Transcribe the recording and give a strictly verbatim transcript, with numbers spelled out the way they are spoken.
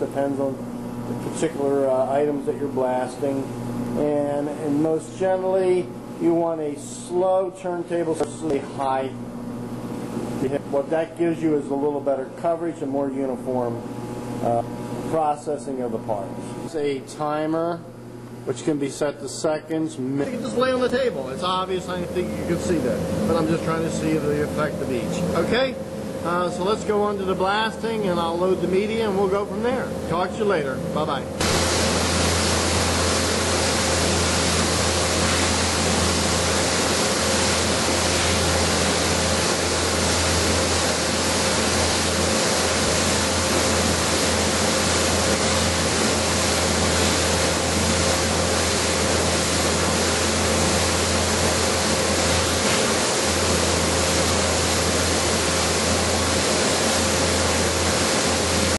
depends on the particular uh, items that you're blasting. And, and most generally, you want a slow turntable, so a high. What that gives you is a little better coverage and more uniform uh, processing of the parts. It's a timer, which can be set to seconds. You can just lay on the table. It's obvious, I think you can see that, but I'm just trying to see the effect of each. Okay, uh, so let's go on to the blasting, and I'll load the media, and we'll go from there. Talk to you later. Bye-bye.